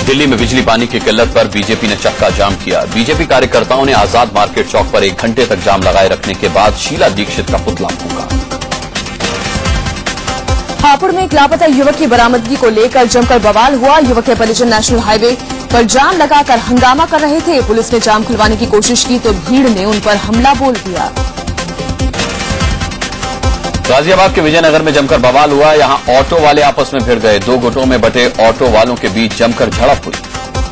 दिल्ली में बिजली पानी की किल्लत पर बीजेपी ने चक्का जाम किया। बीजेपी कार्यकर्ताओं ने आजाद मार्केट चौक पर 1 घंटे तक जाम लगाए रखने के बाद शीला दीक्षित का पुतला फूंका। हापुड़ में एक लापता युवक की बरामदगी को लेकर जमकर बवाल हुआ। युवक के परिजन नेशनल हाईवे पर जाम लगाकर हंगामा कर रहे थे। पुलिस ने जाम खुलवाने की कोशिश की तो भीड़ ने उन पर हमला बोल दिया। गाजियाबाद के विजयनगर में जमकर बवाल हुआ। यहां ऑटो वाले आपस में भिड़ गए। 2 गुटों में बटे ऑटो वालों के बीच जमकर झड़प हुई।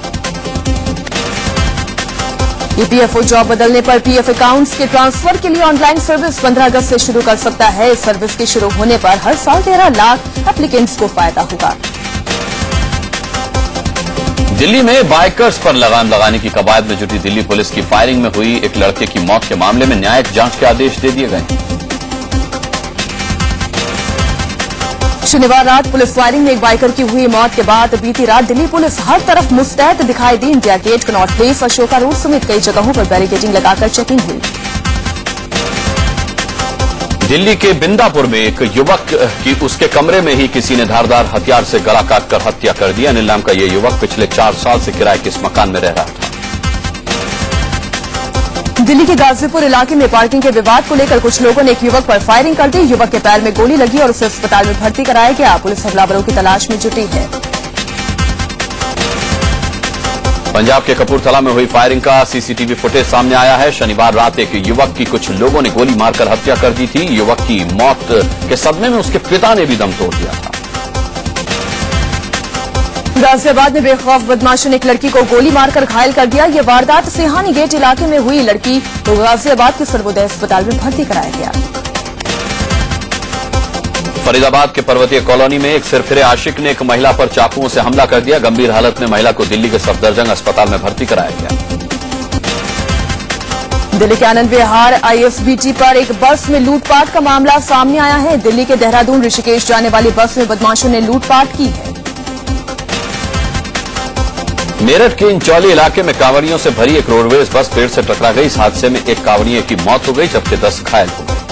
ईपीएफओ जॉब बदलने पर पीएफ अकाउंट्स के ट्रांसफर के लिए ऑनलाइन सर्विस 15 अगस्त से शुरू कर सकता है। इस सर्विस के शुरू होने पर हर साल 13 लाख एप्लीकेंट्स को फायदा होगा। दिल्ली में बाइकर्स पर लगाम लगाने की कवायद में जुटी दिल्ली पुलिस की फायरिंग में हुई एक लड़के की मौत के मामले में न्यायिक जांच के आदेश दे दिए गए। शनिवार रात पुलिस फायरिंग में एक बाइकर की हुई मौत के बाद बीती रात दिल्ली पुलिस हर तरफ मुस्तैद दिखाई दी। India Gate, Connaught Place, Ashoka Road समेत कई जगहों पर बैरिकेडिंग लगाकर चेकिंग हुई। दिल्ली के बिंदापुर में एक युवक की उसके कमरे में ही किसी ने धारदार हथियार से गला काटकर हत्या कर दी। अनिल नाम का यह युवक पिछले 4 साल से किराए के इस मकान में रह रहा था। दिल्ली के गाजीपुर इलाके में पार्किंग के विवाद को लेकर कुछ लोगों ने एक युवक पर फायरिंग कर दी। युवक के पैर में गोली लगी और उसे अस्पताल में भर्ती कराया गया। पुलिस हमलावरों की तलाश में जुटी है। पंजाब के कपूरथला में हुई फायरिंग का सीसीटीवी फुटेज सामने आया है। शनिवार रात एक युवक की कुछ लोगों ने गोली मारकर हत्या कर दी थी। युवक की मौत के सदमे में उसके पिता ने भी दम तोड़ दिया था। गाजियाबाद में बेखौफ बदमाशों ने एक लड़की को गोली मारकर घायल कर दिया। ये वारदात सिहानी गेट इलाके में हुई। लड़की को गाजियाबाद के सर्वोदय अस्पताल में भर्ती कराया गया। फरीदाबाद के पर्वतीय कॉलोनी में एक सिरफिरे आशिक ने एक महिला पर चाकुओं से हमला कर दिया। गंभीर हालत में महिला को दिल्ली के सफदरजंग अस्पताल में भर्ती कराया गया। दिल्ली के आनंद विहार आईएसबीटी पर एक बस में लूटपाट का मामला सामने आया है। दिल्ली के देहरादून ऋषिकेश जाने वाली बस में बदमाशों ने लूटपाट की है। मेरठ के इंचौली इलाके में कांवड़ियों से भरी एक रोडवेज बस पेड़ से टकरा गई। इस हादसे में एक कांवड़िये की मौत हो गई जबकि 10 घायल हो गए।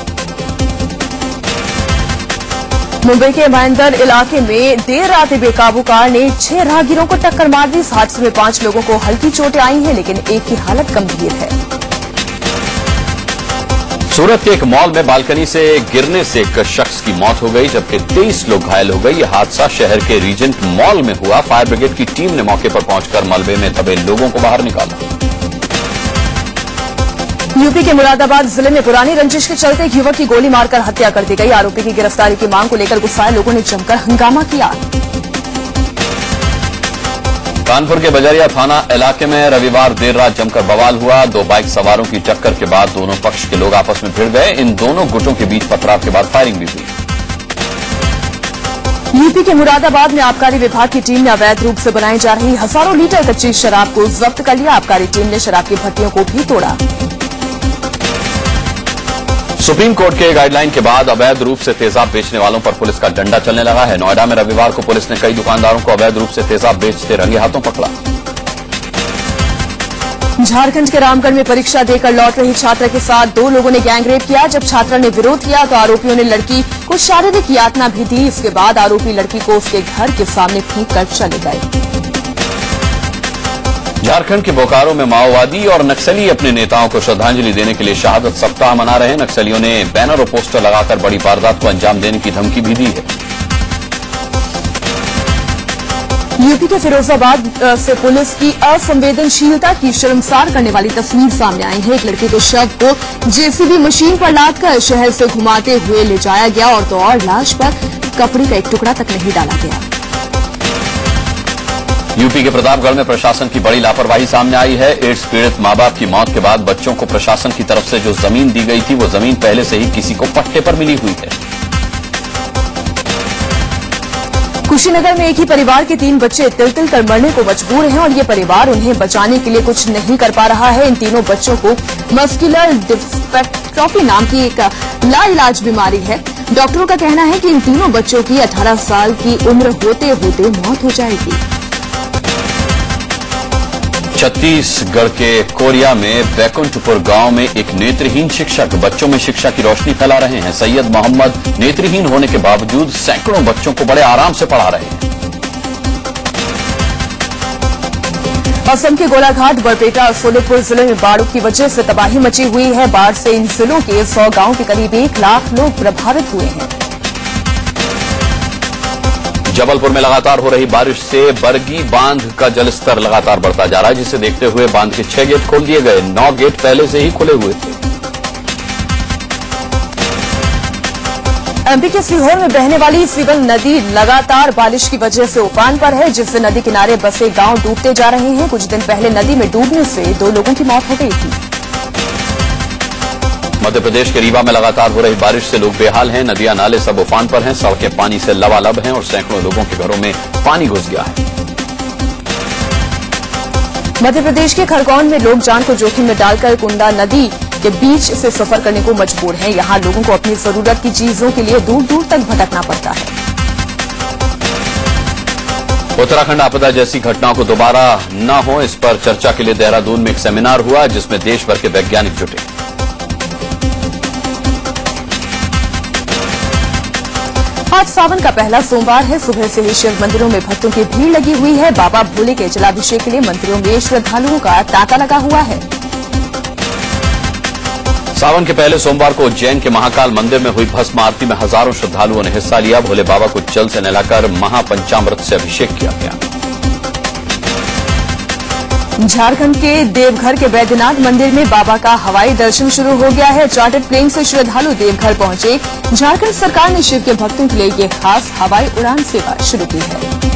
मुंबई के भाईंदर इलाके में देर रात बेकाबू कार ने 6 राहगीरों को टक्कर मार दी। इस हादसे में 5 लोगों को हल्की चोटें आई हैं, लेकिन एक की हालत गंभीर है। सूरत के एक मॉल में बालकनी से गिरने से एक शख्स की मौत हो गई जबकि 23 लोग घायल हो गए। यह हादसा शहर के रीजेंट मॉल में हुआ। फायर ब्रिगेड की टीम ने मौके पर पहुंचकर मलबे में दबे लोगों को बाहर निकाला। यूपी के मुरादाबाद जिले में पुरानी रंजिश के चलते एक युवक की गोली मारकर हत्या कर दी गई। आरोपी की गिरफ्तारी की मांग को लेकर गुस्साए लोगों ने जमकर हंगामा किया। कानपुर के बजरिया थाना इलाके में रविवार देर रात जमकर बवाल हुआ। 2 बाइक सवारों की टक्कर के बाद दोनों पक्ष के लोग आपस में भिड़ गए। इन दोनों गुटों के बीच पथराव के बाद फायरिंग भी हुई। यूपी के मुरादाबाद में आबकारी विभाग की टीम ने अवैध रूप से बनाई जा रही हजारों लीटर कच्ची शराब को जब्त कर लिया। आबकारी टीम ने शराब की भट्टियों को भी तोड़ा। सुप्रीम कोर्ट के गाइडलाइन के बाद अवैध रूप से तेजाब बेचने वालों पर पुलिस का डंडा चलने लगा है। नोएडा में रविवार को पुलिस ने कई दुकानदारों को अवैध रूप से तेजाब बेचते रंगे हाथों पकड़ा। झारखंड के रामगढ़ में परीक्षा देकर लौट रही छात्रा के साथ 2 लोगों ने गैंगरेप किया। जब छात्रा ने विरोध किया तो आरोपियों ने लड़की को शारीरिक यातना भी दी। इसके बाद आरोपी लड़की को उसके घर के सामने फेंक कर चले गए। झारखंड के बोकारो में माओवादी और नक्सली अपने नेताओं को श्रद्धांजलि देने के लिए शहादत सप्ताह मना रहे हैं। नक्सलियों ने बैनर और पोस्टर लगाकर बड़ी वारदात को अंजाम देने की धमकी भी दी है। यूपी के फिरोजाबाद से पुलिस की असंवेदनशीलता की शर्मसार करने वाली तस्वीर सामने आई है। एक लड़के के शव को जेसीबी मशीन पर लादकर शहर से घुमाते हुए ले जाया गया और तो और लाश पर कपड़े का एक टुकड़ा तक नहीं डाला गया। यूपी के प्रतापगढ़ में प्रशासन की बड़ी लापरवाही सामने आई है। एड्स पीड़ित मां बाप की मौत के बाद बच्चों को प्रशासन की तरफ से जो जमीन दी गई थी वो जमीन पहले से ही किसी को पट्टे पर मिली हुई है। कुशीनगर में एक ही परिवार के 3 बच्चे तिल-तिल कर मरने को मजबूर हैं और ये परिवार उन्हें बचाने के लिए कुछ नहीं कर पा रहा है। इन तीनों बच्चों को मस्कुलर डिस्ट्रॉफी नाम की एक लाइलाज बीमारी है। डॉक्टरों का कहना है कि इन तीनों बच्चों की 18 साल की उम्र होते होते मौत हो जाएगी। छत्तीसगढ़ के कोरिया में बैकुंठपुर गांव में एक नेत्रहीन शिक्षक बच्चों में शिक्षा की रोशनी फैला रहे हैं। सैयद मोहम्मद नेत्रहीन होने के बावजूद सैकड़ों बच्चों को बड़े आराम से पढ़ा रहे हैं। असम के गोलाघाट, बरपेटा और सोनीतपुर जिले में बाढ़ की वजह से तबाही मची हुई है। बाढ़ से इन जिलों के 100 गांवों के करीब 1 लाख लोग प्रभावित हुए हैं। जबलपुर में लगातार हो रही बारिश से बरगी बांध का जलस्तर लगातार बढ़ता जा रहा है, जिसे देखते हुए बांध के 6 गेट खोल दिए गए। 9 गेट पहले से ही खुले हुए थे। एमपी के सीहोर में बहने वाली सिवल नदी लगातार बारिश की वजह से उफान पर है, जिससे नदी किनारे बसे गांव डूबते जा रहे हैं। कुछ दिन पहले नदी में डूबने से 2 लोगों की मौत हो गई थी। मध्य प्रदेश के रीवा में लगातार हो रही बारिश से लोग बेहाल हैं। नदियां नाले सब उफान पर हैं, सड़कें पानी से लबालब हैं और सैकड़ों लोगों के घरों में पानी घुस गया है। मध्य प्रदेश के खरगोन में लोग जान को जोखिम में डालकर कुंडा नदी के बीच से सफर करने को मजबूर हैं। यहां लोगों को अपनी जरूरत की चीजों के लिए दूर दूर तक भटकना पड़ता है। उत्तराखंड आपदा जैसी घटनाओं को दोबारा न हो, इस पर चर्चा के लिए देहरादून में एक सेमिनार हुआ, जिसमें देश भर के वैज्ञानिक जुटे। आज सावन का पहला सोमवार है। सुबह से ही शिव मंदिरों में भक्तों की भीड़ लगी हुई है। बाबा भोले के जलाभिषेक के लिए मंदिरों में श्रद्धालुओं का तांता लगा हुआ है। सावन के पहले सोमवार को उज्जैन के महाकाल मंदिर में हुई भस्म आरती में हजारों श्रद्धालुओं ने हिस्सा लिया। भोले बाबा को जल से नहलाकर महापंचामृत से अभिषेक किया गया। झारखंड के देवघर के बैद्यनाथ मंदिर में बाबा का हवाई दर्शन शुरू हो गया है। चार्टर्ड प्लेन से श्रद्धालु देवघर पहुंचे। झारखंड सरकार ने शिव के भक्तों के लिए ये खास हवाई उड़ान सेवा शुरू की है।